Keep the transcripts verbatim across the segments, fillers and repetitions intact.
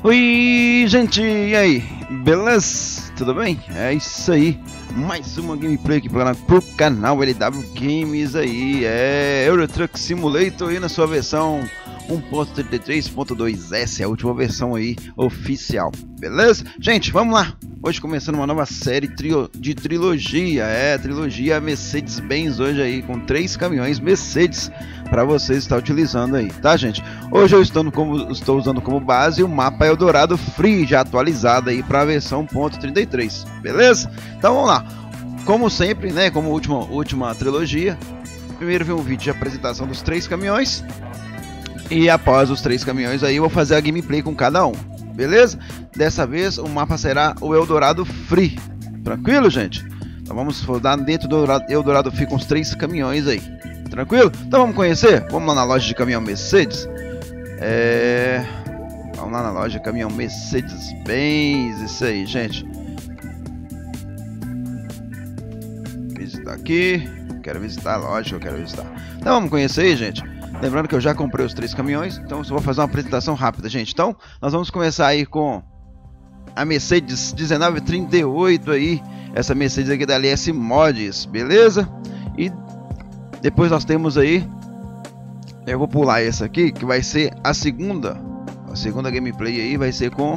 Oi, gente, e aí? Beleza? Tudo bem? É isso aí. Mais uma gameplay aqui pro canal L W Games aí. É Euro Truck Simulator aí na sua versão um ponto trinta e três ponto dois S, a última versão aí oficial. Beleza? Gente, vamos lá. Hoje começando uma nova série trio, de trilogia. É, trilogia Mercedes-Benz hoje aí, com três caminhões Mercedes para vocês estar utilizando aí, tá, gente? Hoje eu estou, como, estou usando como base o mapa Eldorado Free, já atualizado aí para a versão um ponto trinta e três, beleza? Então vamos lá. Como sempre, né, como última, última trilogia, primeiro vem um vídeo de apresentação dos três caminhões. E após os três caminhões aí eu vou fazer a gameplay com cada um, beleza? Dessa vez o mapa será o Eldorado Free, tranquilo, gente? Então vamos rodar dentro do Eldorado Free com os três caminhões aí, tranquilo? Então vamos conhecer? Vamos lá na loja de caminhão Mercedes. É... Vamos lá na loja de caminhão Mercedes-Benz, isso aí, gente. Visitar aqui, quero visitar a loja, eu quero visitar. Então vamos conhecer aí, gente. Lembrando que eu já comprei os três caminhões, então eu só vou fazer uma apresentação rápida, gente. Então, nós vamos começar aí com a Mercedes dezenove trinta e oito aí, essa Mercedes aqui da L S Mods, beleza? E depois nós temos aí, eu vou pular essa aqui, que vai ser a segunda, a segunda gameplay aí vai ser com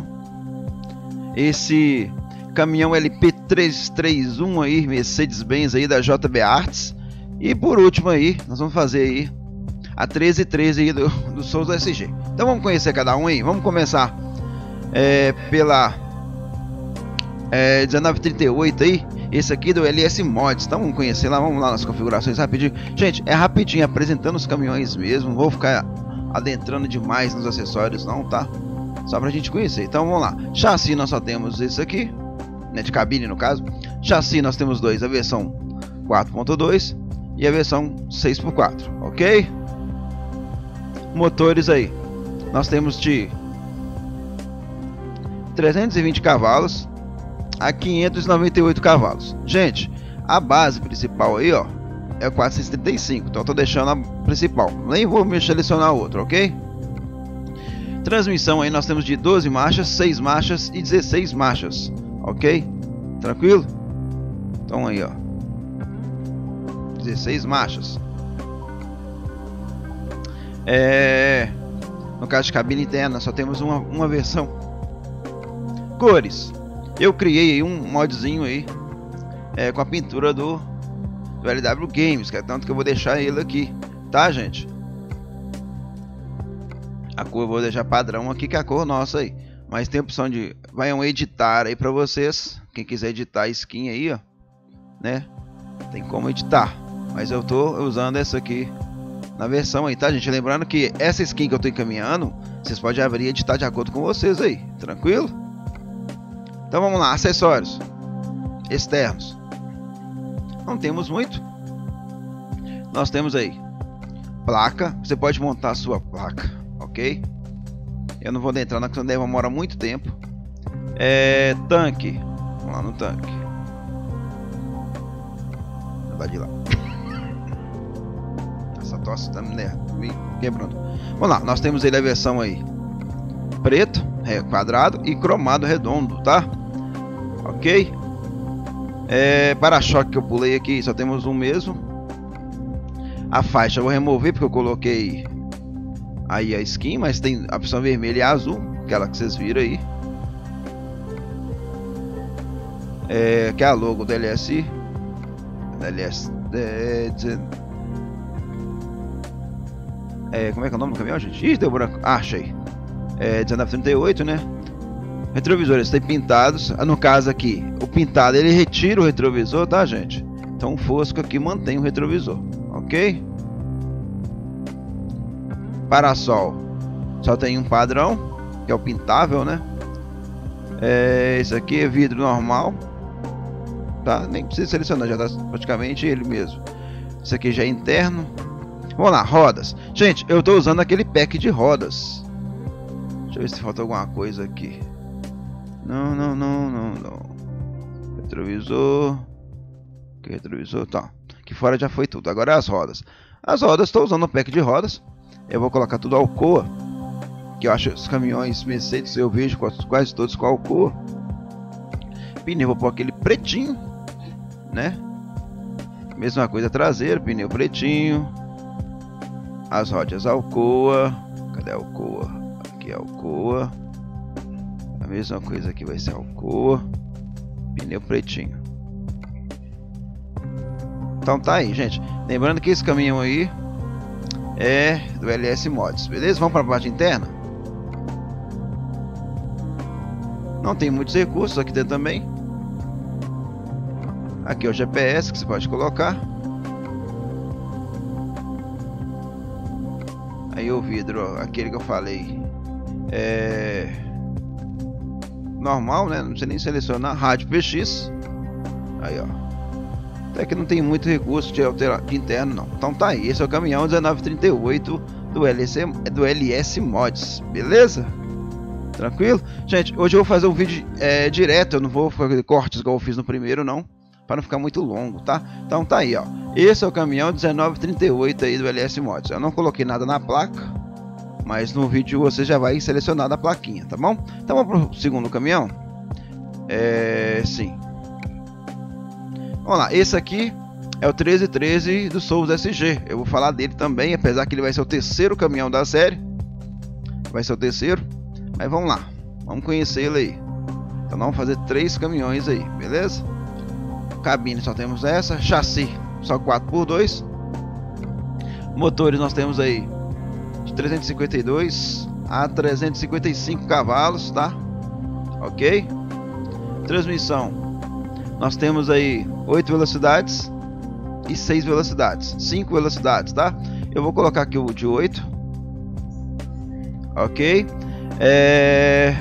esse caminhão L P trezentos e trinta e um aí, Mercedes-Benz aí da J B Arts. E por último aí, nós vamos fazer aí a treze treze aí do, do Souza S G. Então vamos conhecer cada um aí. Vamos começar é, pela é, dezenove trinta e oito aí. Esse aqui do L S Mods. Então vamos conhecer lá, vamos lá nas configurações rapidinho. Gente, é rapidinho, apresentando os caminhões mesmo. Não vou ficar adentrando demais nos acessórios não, tá? Só pra gente conhecer. Então vamos lá. Chassi nós só temos esse aqui, né, de cabine no caso. Chassi nós temos dois, a versão quatro ponto dois e a versão seis por quatro, ok? Motores aí, nós temos de trezentos e vinte cavalos a quinhentos e noventa e oito cavalos. Gente, a base principal aí, ó, é o quatrocentos e trinta e cinco, então eu tô deixando a principal, nem vou me selecionar outra, ok? Transmissão aí nós temos de doze marchas, seis marchas e dezesseis marchas, ok? Tranquilo? Então aí, ó, dezesseis marchas. É... No caso de cabine interna só temos uma, uma versão. Cores, eu criei aí um modzinho aí é, com a pintura do, do L W Games, que é tanto que eu vou deixar ele aqui, tá, gente? A cor eu vou deixar padrão aqui, que é a cor nossa aí, mas tem a opção de vai um editar aí pra vocês, quem quiser editar skin aí, ó, né, tem como editar, mas eu tô usando essa aqui na versão aí, tá, gente? Lembrando que essa skin que eu tô encaminhando, vocês podem abrir e editar de acordo com vocês aí, tranquilo? Então vamos lá, acessórios externos. Não temos muito. Nós temos aí placa, você pode montar a sua placa, ok? Eu não vou entrar na questão, demora muito tempo. É, tanque, vamos lá no tanque. Vai de lá. Essa tosse tá me quebrando. Vamos lá, nós temos aí a versão aí preto, é, quadrado e cromado redondo, tá? Ok? É, para-choque que eu pulei aqui, só temos um mesmo. A faixa eu vou remover porque eu coloquei aí a skin, mas tem a opção vermelha e azul, aquela que vocês viram aí. É, que é a logo do L S. L S é, É, como é que é o nome do caminhão, gente? Ih, deu branco. Ah, achei. É dezenove trinta e oito, né? Retrovisores tem pintados. Ah, no caso aqui, o pintado ele retira o retrovisor, tá, gente? Então o fosco aqui mantém o retrovisor, ok? Parasol só tem um padrão, que é o pintável, né? É, esse aqui é vidro normal, tá? Nem precisa selecionar, já tá praticamente ele mesmo. Esse aqui já é interno. Vamos lá, rodas. Gente, eu tô usando aquele pack de rodas. Deixa eu ver se falta alguma coisa aqui. Não, não, não, não, não. Retrovisor. Que retrovisor? Tá. Aqui fora já foi tudo. Agora é as rodas. As rodas, estou usando o pack de rodas. Eu vou colocar tudo Alcoa, que eu acho os caminhões Mercedes, eu vejo quase todos com Alcoa. Pneu vou pôr aquele pretinho, né? Mesma coisa traseiro, pneu pretinho. As rodas Alcoa. Cadê a Alcoa? Aqui é Alcoa. A mesma coisa aqui vai ser Alcoa. Pneu pretinho. Então tá aí, gente. Lembrando que esse caminhão aí é do L S Mods, beleza? Vamos para a parte interna. Não tem muitos recursos aqui dentro também. Aqui é o G P S que você pode colocar. Aí o vidro, aquele que eu falei, é normal, né? Não precisa nem selecionar. Rádio P X. Aí, ó. Até que não tem muito recurso de, altera... de interno, não. Então tá aí. Esse é o caminhão dezenove trinta e oito do L S, do L S Mods. Beleza? Tranquilo? Gente, hoje eu vou fazer um vídeo é, direto. Eu não vou fazer cortes igual eu fiz no primeiro, não. Para não ficar muito longo, tá? Então tá aí, ó. Esse é o caminhão dezenove trinta e oito aí do L S Mods. Eu não coloquei nada na placa, mas no vídeo você já vai selecionar a plaquinha, tá bom? Então vamos pro segundo caminhão. É... Sim. Vamos lá, esse aqui é o treze treze do Souza S G. Eu vou falar dele também, apesar que ele vai ser o terceiro caminhão da série. Vai ser o terceiro. Mas vamos lá, vamos conhecer ele aí. Então vamos fazer três caminhões aí, beleza? Cabine só temos essa. Chassi só quatro por dois. Motores nós temos aí de trezentos e cinquenta e dois a trezentos e cinquenta e cinco cavalos, tá? Ok? Transmissão nós temos aí oito velocidades e seis velocidades. cinco velocidades, tá? Eu vou colocar aqui o de oito. Ok? É...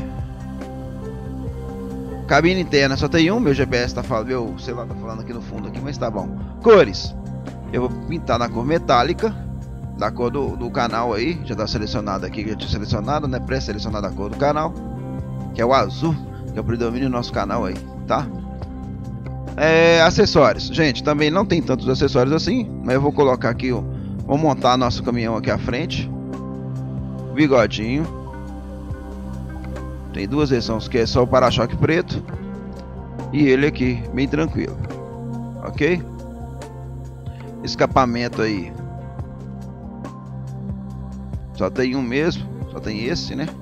Cabine interna só tem um. Meu G P S tá falando, meu celular tá falando aqui no fundo aqui, mas tá bom. Cores. Eu vou pintar na cor metálica, da cor do, do canal aí. Já tá selecionado aqui, já tinha selecionado, né? Pré-selecionado a cor do canal, que é o azul, que é o predomínio do nosso canal aí, tá? É, acessórios, gente, também não tem tantos acessórios assim, mas eu vou colocar aqui, ó, vou montar nosso caminhão aqui à frente. Bigodinho. Tem duas versões, que é só o para-choque preto e ele aqui, bem tranquilo. Ok? Escapamento aí só tem um mesmo, só tem esse, né?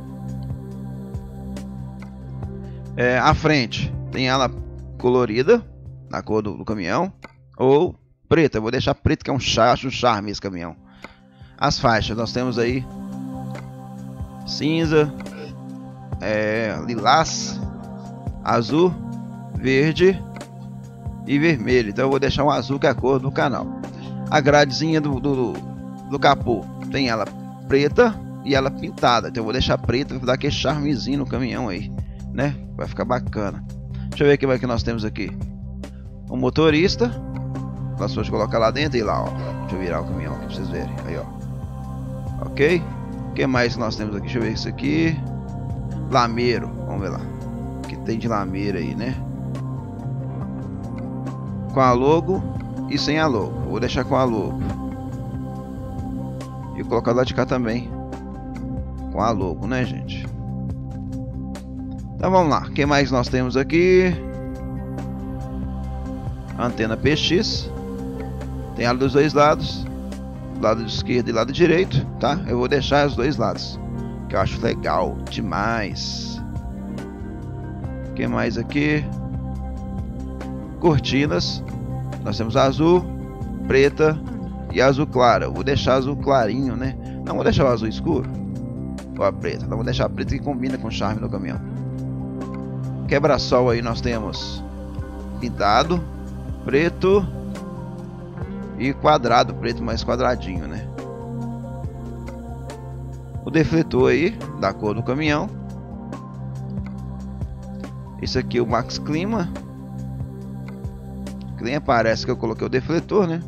É, a frente tem ela colorida na cor do, do caminhão, ou preta. Eu vou deixar preto, que é um charme, um charme esse caminhão. As faixas nós temos aí cinza, é, lilás, azul, verde e vermelho. Então eu vou deixar um azul, que é a cor do canal. A gradezinha do, do, do capô tem ela preta e ela pintada. Então eu vou deixar preta para dar aquele charmezinho no caminhão aí, né? Vai ficar bacana. Deixa eu ver o que vai que nós temos aqui. O motorista. Nós vamos colocar lá dentro e lá, ó. Deixa eu virar o caminhão aqui pra vocês verem. Aí, ó. Ok? O que mais nós temos aqui? Deixa eu ver isso aqui. Lameiro. Vamos ver lá. O que tem de lameiro aí, né? Com a logo e sem a logo. Vou deixar com a logo. E colocar lá de cá também com a logo, né, gente? Então vamos lá. O que mais nós temos aqui? Antena P X. Tem ela dos dois lados, lado esquerdo e lado direito, tá? Eu vou deixar os dois lados, que eu acho legal demais. O que mais aqui? Cortinas. Nós temos azul, preta e azul clara. Eu vou deixar azul clarinho, né? Não vou deixar o azul escuro ou a preta. Não vou deixar a preta, que combina com o charme do caminhão. Quebra-sol aí nós temos pintado preto e quadrado preto, mais quadradinho, né? O defletor aí da cor do caminhão. Esse aqui é o Max Clima. Que nem aparece que eu coloquei o defletor, né?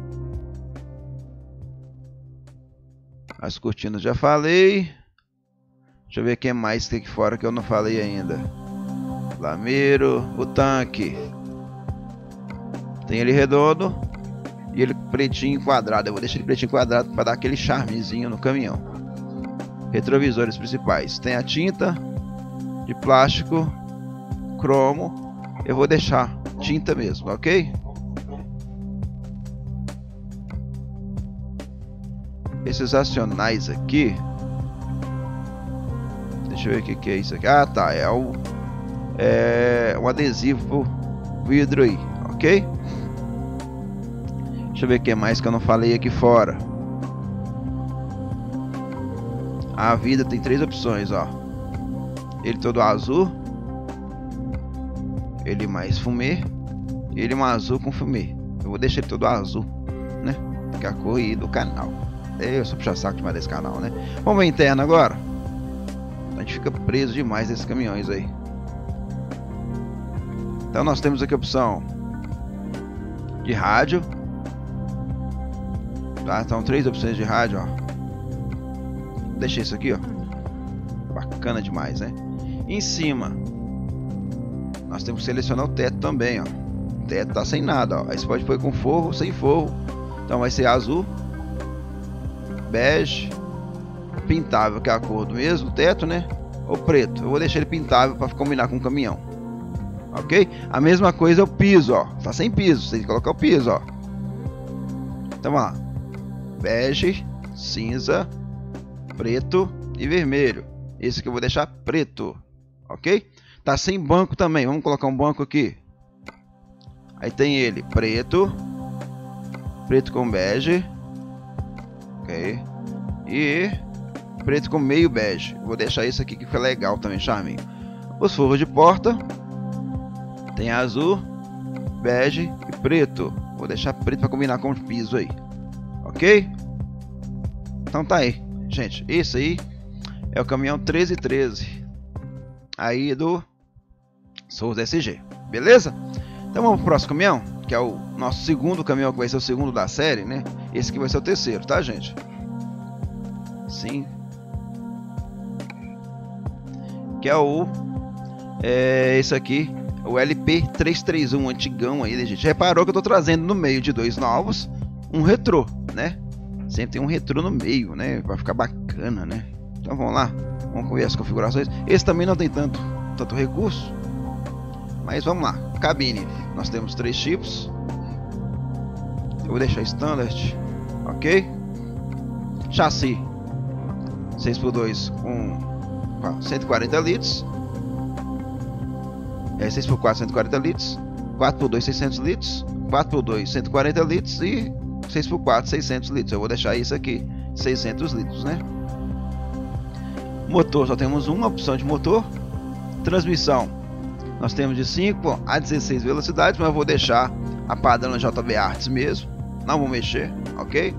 As cortinas já falei. Deixa eu ver o que mais tem aqui fora que eu não falei ainda. Lameiro, o tanque. Tem ele redondo e ele pretinho quadrado. Eu vou deixar ele pretinho quadrado para dar aquele charmezinho no caminhão. retrovisores principais. Tem a tinta de plástico, cromo. Eu vou deixar tinta mesmo, ok? Esses acionais aqui, deixa eu ver o que, que é isso aqui. Ah, tá, é o é um adesivo vidro aí, ok? Deixa eu ver o que mais que eu não falei aqui fora. A vida tem três opções, ó. Ele todo azul, ele mais fumê, ele um azul com fumê. Eu vou deixar ele todo azul, né? Que é a cor aí do canal. Eu sou puxar saco demais desse canal, né? Vamos ver a interna agora. A gente fica preso demais desses caminhões aí. Então nós temos aqui a opção de rádio. Tá? Então três opções de rádio, ó. Deixa isso aqui, ó. Bacana demais, né? Em cima nós temos que selecionar o teto também, ó. O teto tá sem nada, ó. Aí você pode pôr com forro, sem forro. Então vai ser azul, bege, pintável, que é a cor do mesmo teto, né? Ou preto. Eu vou deixar ele pintável para combinar com o caminhão. Ok? A mesma coisa é o piso, ó. Tá sem piso, você tem que colocar o piso, ó. Então vamos lá. Bege, cinza, preto e vermelho. Esse aqui eu vou deixar preto. Ok? Tá sem banco também. Vamos colocar um banco aqui. Aí tem ele preto, preto com bege, ok, e preto com meio bege. Vou deixar isso aqui que fica legal também, charminho. Os forros de porta tem azul, bege e preto. Vou deixar preto para combinar com o piso aí, ok? Então tá aí, gente. Esse aí é o caminhão treze treze aí do Souza S G, beleza? Então vamos pro próximo caminhão, que é o nosso segundo caminhão, que vai ser o segundo da série, né? Esse aqui vai ser o terceiro, tá, gente? Sim. Que é o é esse aqui, o L P trezentos e trinta e um antigão aí, né, gente? Reparou que eu tô trazendo no meio de dois novos um retrô, né? Sempre tem um retrô no meio, né? Vai ficar bacana, né? Então vamos lá, vamos ver as configurações. Esse também não tem tanto tanto recurso, mas vamos lá. Cabine, nós temos três tipos. Eu vou deixar standard, ok? Chassi seis por dois com cento e quarenta litros, é seis por quatro cento e quarenta litros, quatro por dois seiscentos litros, quatro por dois cento e quarenta litros e seis por quatro seiscentos litros. Eu vou deixar isso aqui seiscentos litros, né? Motor, só temos uma opção de motor. Transmissão, nós temos de cinco a dezesseis velocidades, mas eu vou deixar a padrão J B Arts mesmo, não vou mexer, ok?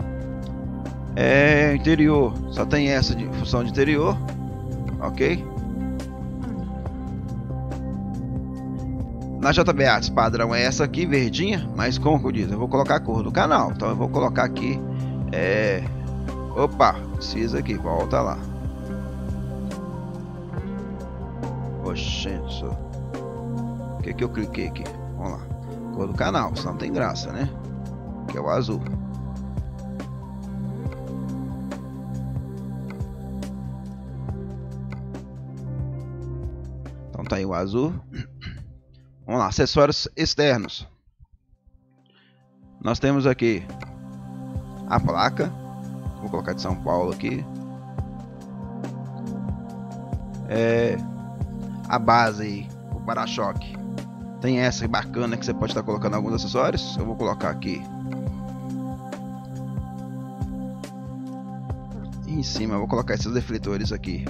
É, interior, só tem essa de função de interior, ok? Na J B Arts padrão é essa aqui, verdinha, mas como eu disse, eu vou colocar a cor do canal, então eu vou colocar aqui, é... opa, precisa aqui, volta lá. Oxente, o que que eu cliquei aqui? Vamos lá, cor do canal, senão não tem graça, né? Que é o azul. Então tá aí o azul. Vamos lá, acessórios externos. Nós temos aqui a placa. Vou colocar de São Paulo aqui. É... a base aí, o para-choque. Tem essa bacana que você pode estar colocando alguns acessórios. Eu vou colocar aqui. E em cima eu vou colocar esses defletores aqui.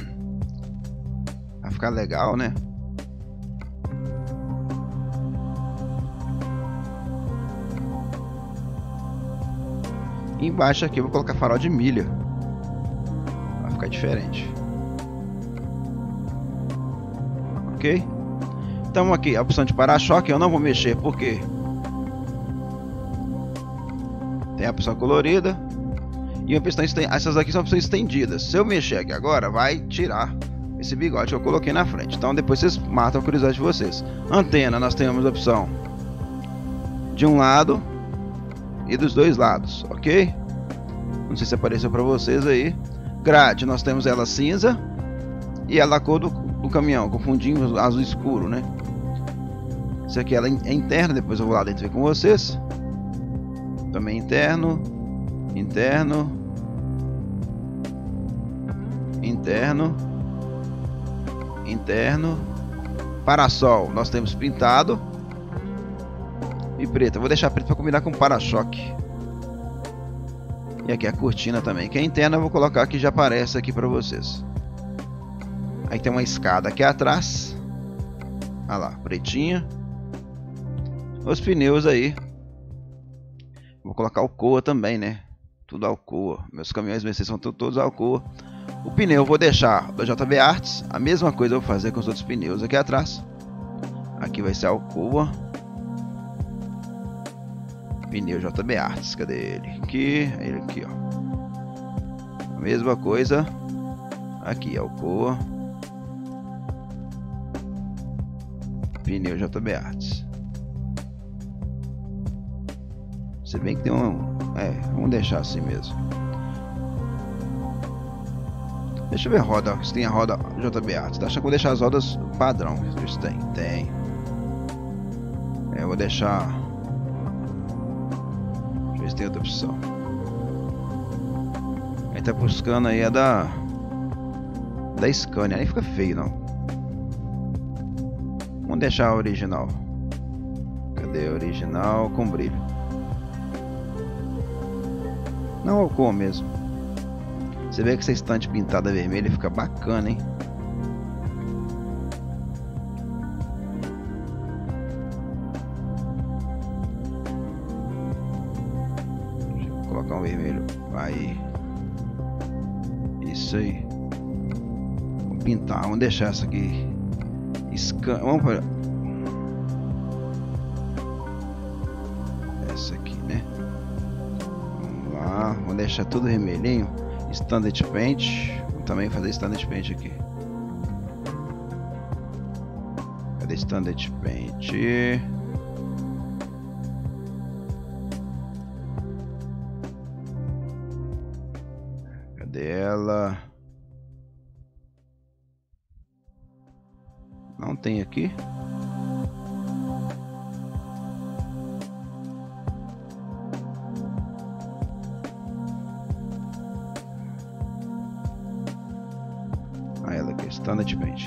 Vai ficar legal, né? E embaixo aqui eu vou colocar farol de milha. Vai ficar diferente. Ok? Então aqui a opção de para-choque eu não vou mexer porque tem a opção colorida e a opção esten... essas aqui são opções estendidas. Se eu mexer aqui agora vai tirar esse bigode que eu coloquei na frente. Então depois vocês matam a curiosidade de vocês. Antena, nós temos a opção de um lado e dos dois lados, ok? Não sei se apareceu para vocês aí, Grade, nós temos ela cinza e ela a cor do, do caminhão, com fundinho azul escuro, né? Isso aqui ela é interna, depois eu vou lá dentro ver com vocês. Também interno, interno, interno, interno. Parasol, nós temos pintado e preto. Eu vou deixar preto para combinar com para-choque. E aqui a cortina também, que é interna, eu vou colocar aqui, já aparece aqui para vocês. Aí tem uma escada aqui atrás. Olha lá, pretinha. Os pneus aí. Vou colocar Alcoa também, né? Tudo Alcoa. Meus caminhões Mercedes são todos Alcoa. O pneu eu vou deixar da J B Arts. A mesma coisa eu vou fazer com os outros pneus aqui atrás. Aqui vai ser Alcoa. Pneu J B Arts. Cadê ele? Aqui. Ele aqui, ó. A mesma coisa. Aqui, Alcoa. Pneu J B Arts. Se bem que tem um... É, vamos deixar assim mesmo. Deixa eu ver a roda, se tem a roda J B Arts. Acho que eu vou deixar as rodas padrão. Isso tem, tem. É, eu vou deixar... Deixa eu ver se tem outra opção. Aí tá buscando aí a da... Da Scania, nem fica feio não. Vamos deixar a original. Cadê a original com brilho? Não, Alcoa mesmo. Você vê que essa estante pintada vermelha fica bacana, hein? Deixa eu colocar um vermelho. Aí. Isso aí. Vamos pintar. Vamos deixar essa aqui. Scan... Vamos para... Essa aqui, né? Vamos lá. Vamos deixar tudo vermelhinho. Standard Paint. Vou também fazer Standard Paint aqui. Cadê Standard Paint? Cadê ela? Não tem aqui. Ah, ela aqui, Standard Paint.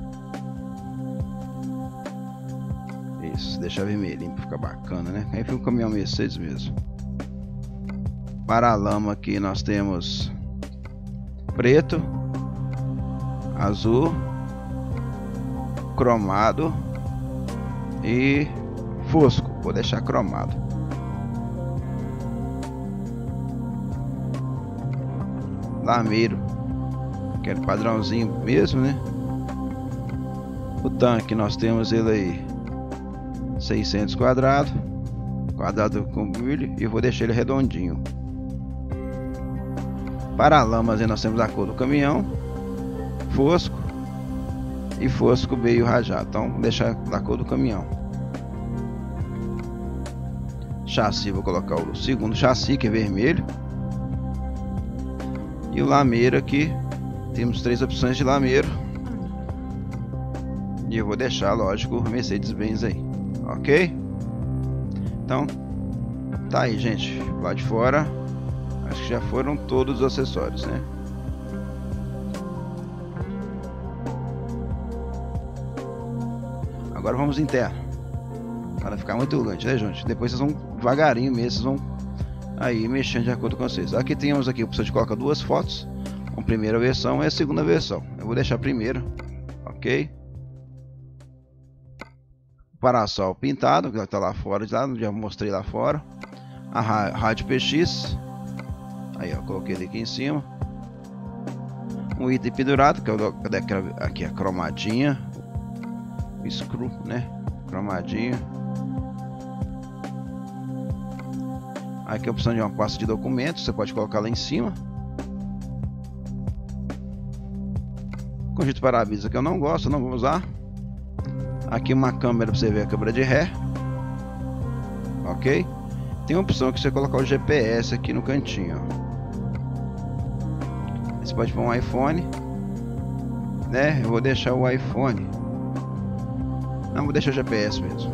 Isso, deixar vermelhinho pra ficar bacana, né? Aí fica um caminhão Mercedes mesmo. Para a lama aqui nós temos preto, azul, cromado e fosco. Vou deixar cromado. Lameiro, aquele padrãozinho mesmo, né? O tanque nós temos ele aí seiscentos quadrados, quadrado com brilho, e eu vou deixar ele redondinho. Para lamas aí nós temos a cor do caminhão, fosco e fosco meio rajado. Então vou deixar a cor do caminhão. Chassi, vou colocar o segundo chassi, que é vermelho. E o lameiro aqui, temos três opções de lameiro. E eu vou deixar, lógico, Mercedes-Benz aí, ok? Então, tá aí, gente. Lá de fora, acho que já foram todos os acessórios, né? Agora vamos interno, para ficar muito grande, né, gente? Depois vocês vão devagarinho mesmo, vocês vão aí mexendo de acordo com vocês. Aqui temos aqui a opção de colocar duas fotos, a primeira versão e a segunda versão. Eu vou deixar a primeira, ok? Parasol pintado, que está lá fora, já mostrei lá fora. A rádio P X, aí ó, coloquei ele aqui em cima. Um item pendurado, que é o, cadê aqui a cromadinha, o screw, né? Cromadinho. Aqui a opção de uma pasta de documentos, você pode colocar lá em cima. Conjunto para-brisa que eu não gosto, não vou usar. Aqui uma câmera para você ver a câmera de ré, ok? Tem a opção que você colocar o G P S aqui no cantinho, ó. Você pode pôr um iPhone, né? Eu vou deixar o iPhone. Não, vou deixar o G P S mesmo.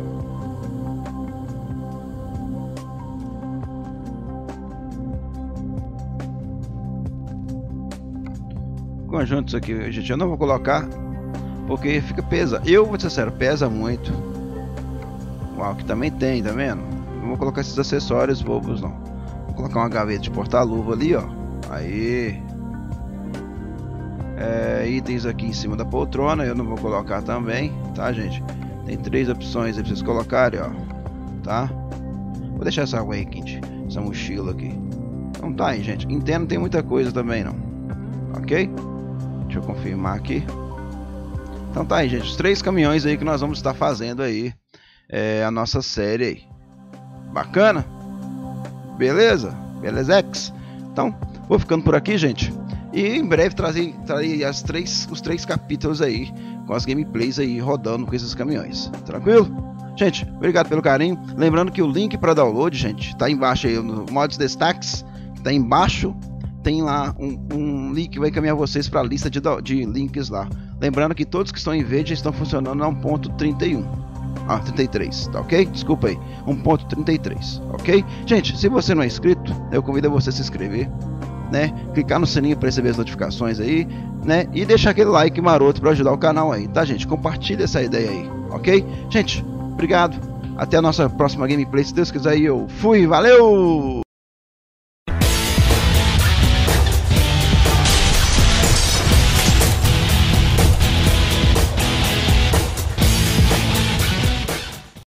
Conjuntos aqui, gente, eu não vou colocar porque fica pesa. Eu vou ser sincero, pesa muito. Uau, que também tem, tá vendo? Não vou colocar esses acessórios bobos não. Vou colocar uma gaveta de porta-luva ali, ó. Aí. É, itens aqui em cima da poltrona, eu não vou colocar também, tá, gente? Tem três opções aí pra vocês colocarem, ó. Tá? Vou deixar essa Awakened, essa mochila aqui. Então tá aí, gente. Entendo, não tem muita coisa também não. Ok? Deixa eu confirmar aqui. Então tá aí, gente. Os três caminhões aí que nós vamos estar fazendo aí. É a nossa série aí. Bacana? Beleza? Belezex? Então, vou ficando por aqui, gente. E em breve trazer, trazer as três, os três capítulos aí, com as gameplays aí rodando com esses caminhões. Tranquilo? Gente, obrigado pelo carinho. Lembrando que o link para download, gente, tá embaixo aí no Mods Destaques. Tá embaixo. Tem lá um, um link que vai encaminhar vocês para a lista de, de links lá. Lembrando que todos que estão em verde estão funcionando a um ponto trinta e um. Ah, trinta e três, tá ok? Desculpa aí, um ponto trinta e três, ok? Gente, se você não é inscrito, eu convido você a se inscrever, né? Clicar no sininho para receber as notificações aí, né? E deixar aquele like maroto para ajudar o canal aí, tá, gente? Compartilha essa ideia aí, ok? Gente, obrigado. Até a nossa próxima gameplay, se Deus quiser. Eu fui, valeu!